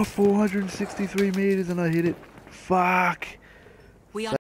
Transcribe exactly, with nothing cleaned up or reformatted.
four hundred sixty-three meters and I hit it. Fuck. We are